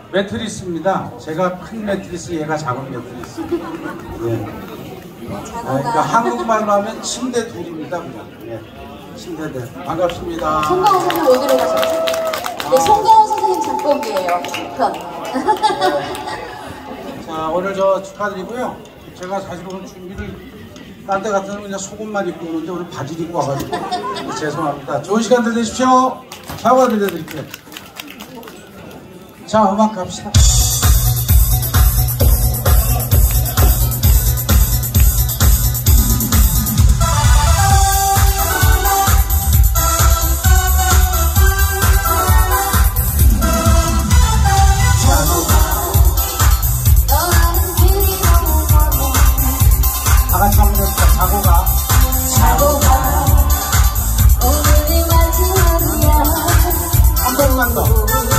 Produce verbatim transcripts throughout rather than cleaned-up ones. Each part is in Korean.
매트리스입니다. 제가 큰 매트리스, 얘가 작은 매트리스. 예. 아, 그러니까 한국말로 하면 침대 둘입니다. 그냥. 예. 침대들. 반갑습니다. 송강호 선생님 어디로 가셨죠? 네, 송강호 선생님 작곡이에요. 편. 자, 오늘 저 축하드리고요. 제가 사실 오늘 준비를 딴 때 같으면 그냥 속옷만 입고 오는데 오늘 바지를 입고 와가지고 죄송합니다. 좋은 시간들 되십시오. 사과 드려드릴게요. 자, 음악 갑시다. 다 같이 한번 해봅시다. 자고 가. 자고 가. 오늘이 마지막이야. 한 번만 더.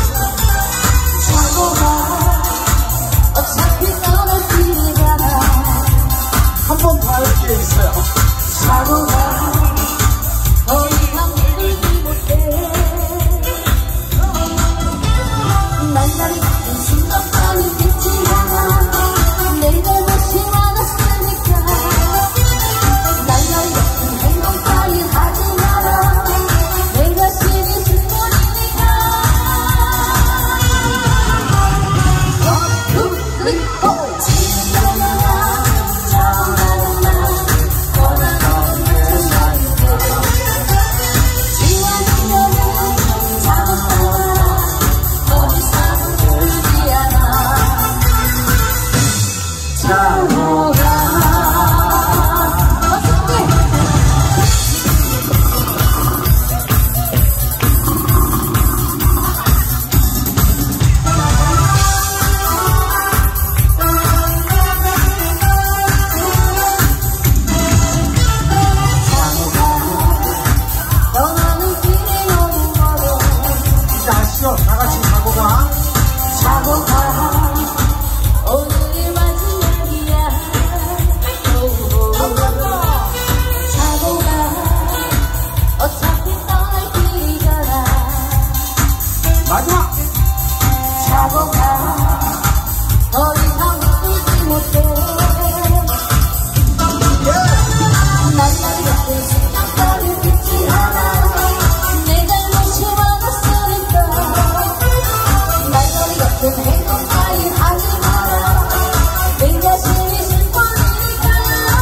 자고 가. 어차피 떠날 길이잖아. 한 번 더 할 기회 있어요. 자고 가. 더 이상 울지 못해. 날날이 같은 순간만이 있지 않아. 내 잘못이 많았으니까. 날날이 같은 행동 따윈 하지 마라. 내 자신이 슬퍼지니까. 원, 투, 쓰리, 포. 지나가나 자원하는 날 떠나는 내 삶인데. 지워지려는 작은 사랑 더 이상 울지 않아. 자고 가. 떠나는 길이 너무 멀어. 이제 하시죠. 다 같이 자고 가. 자고 가. 오늘이 마지막이야. 자고 가. 어차피 떠날 길이잖아. 마지막. 자고 가. 더 이상 울지 못해. 날날이 같은 순간까지 잊지 않아. 내 잘못이 많았으니까. 날날이 같은 행동 따윈 하지 마라. 내 자신이 슬퍼지니까.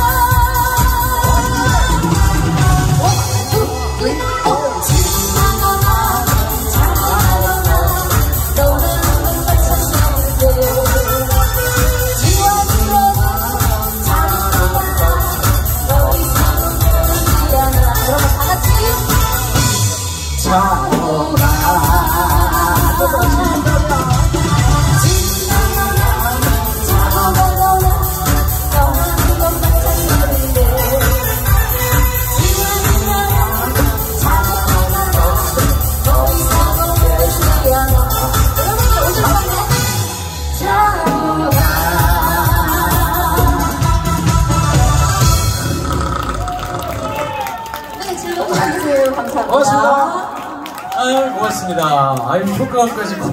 원, 투, 쓰리, 포. 지나가나 자고하거나 떠나는 걸 마쳤었는데. 지워지려는 작은 사랑 더 이상 울지 않아. 여러분 다 같이 자고 가. 지나가나 자고 가거나 떠나는 건 마찬가지인데. 지워지려는 작은 사랑 더 이상 울지 않아. 여러분들 오실 건데 자고 가. 네, 즐거운 시간 되세요. 감사합니다. 고맙습니다. 아유, 고맙습니다. 아유, 효과음까지